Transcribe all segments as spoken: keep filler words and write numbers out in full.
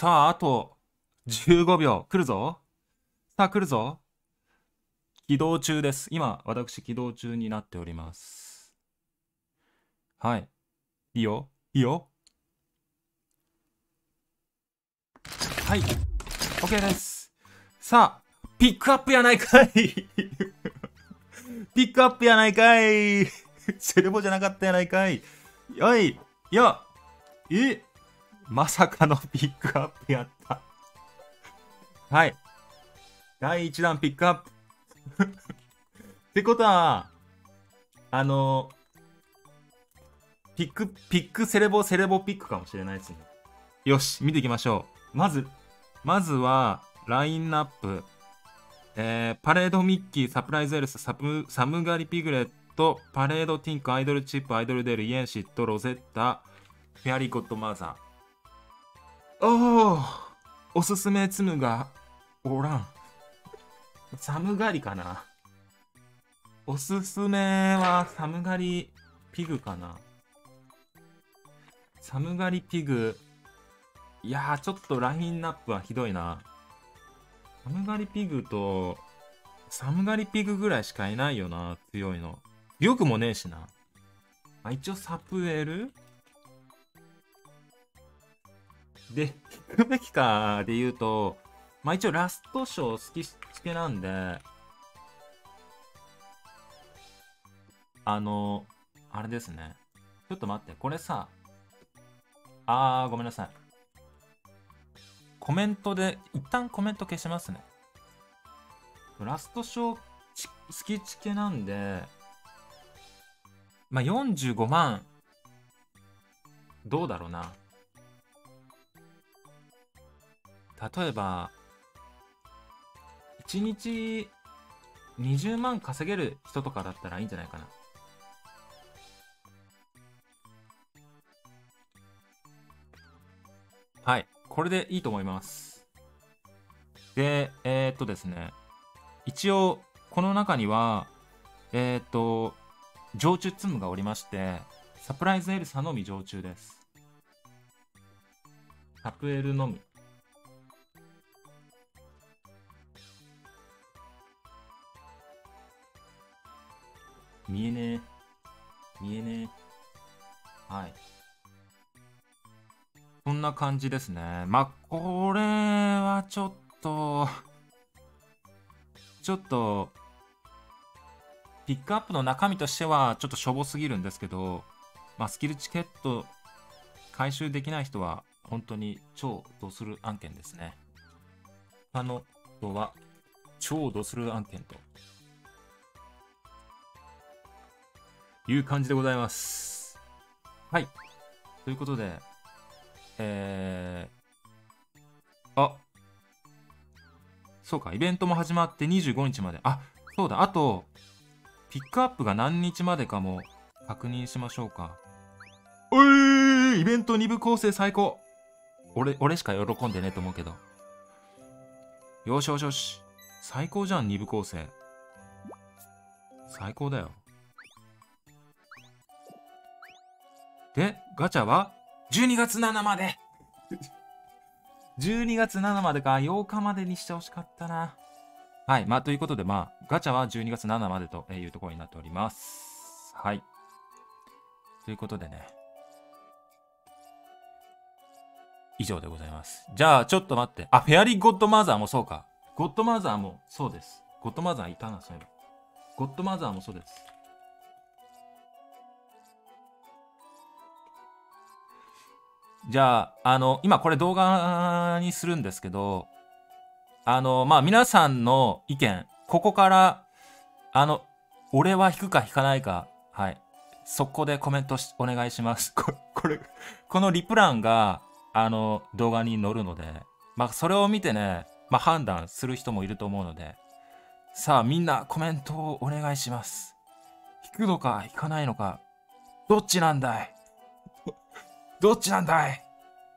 さあ、あとじゅうごびょう。来るぞ。さあ、来るぞ。起動中です。今、私、起動中になっております。はい。いいよ。いいよ。はい。OK です。さあ、ピックアップやないかいピックアップやないかいセレボじゃなかったやないかい。よい。よ。えまさかのピックアップやった。はい。だいいちだんピックアップ。ってことは、あの、ピック、ピックセレボセレボピックかもしれないですね。よし、見ていきましょう。まず、まずは、ラインナップ。えー、パレードミッキー、サプライズエルス、サムサムガリピグレット、パレードティンク、アイドルチップ、アイドルデル、イエンシット、ロゼッタ、フェアリーゴッドマザー。おー、おすすめツムがおらん。サムガリかな。おすすめはサムガリピグかな。サムガリピグ。いやー、ちょっとラインナップはひどいな。サムガリピグと、サムガリピグぐらいしかいないよな、強いの。リョクもねえしな。まあ、一応サプエルで、聞くべきかで言うと、まあ一応ラストショー好き好きなんで、あの、あれですね。ちょっと待って、これさ、あー、ごめんなさい。コメントで、一旦コメント消しますね。ラストショー好きチケなんで、まあ、よんじゅうごまん、どうだろうな。例えば、いちにちにじゅうまん稼げる人とかだったらいいんじゃないかな。はい。これでいいと思います。で、えー、っとですね。一応、この中には、えー、っと、常駐ツムがおりまして、サプライズエルサのみ常駐です。サプエルのみ。見えねえ。見えねえ。はい。こんな感じですね。まあ、これはちょっと、ちょっと、ピックアップの中身としてはちょっとしょぼすぎるんですけど、まあ、スキルチケット回収できない人は本当に超ドスル案件ですね。他の人は超ドスル案件という感じでございます。はい。ということで、えー、あ、そうか、イベントも始まってにじゅうごにちまで。あ、そうだ、あと、ピックアップが何日までかも確認しましょうか。おー、イベントに部構成最高。俺、俺しか喜んでねえと思うけど。よしよしよし。最高じゃん、に部構成。最高だよ。で、ガチャはじゅうにがつななまでじゅうにがつななまでか。ようかまでにしてほしかったな。はい。まあ、ということで、まあ、ガチャはじゅうにがつななまでというところになっております。はい。ということでね。以上でございます。じゃあ、ちょっと待って。あ、フェアリーゴッドマザーもそうか。ゴッドマザーもそうです。ゴッドマザーいたな、そういえば。ゴッドマザーもそうです。じゃあ、あの、今これ動画にするんですけど、あの、まあ、皆さんの意見、ここから、あの、俺は引くか引かないか、はい。そこでコメントしお願いします。ここれ、このリプランが、あの、動画に載るので、まあ、それを見てね、まあ、判断する人もいると思うので、さあ、みんなコメントをお願いします。引くのか引かないのか、どっちなんだいどっちなんだい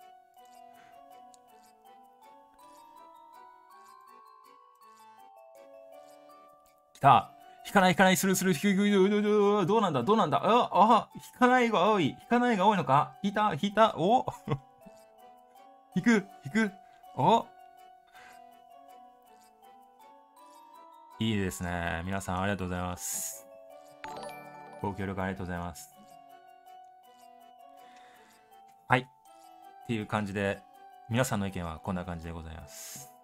来た。引かない引かないするする引くどうなんだどうなんだああ引かないが多い引かないが多いのか引いた引いたお引く引くおいいですね。皆さんありがとうございます。ご協力ありがとうございます。はい。っていう感じで、皆さんの意見はこんな感じでございます。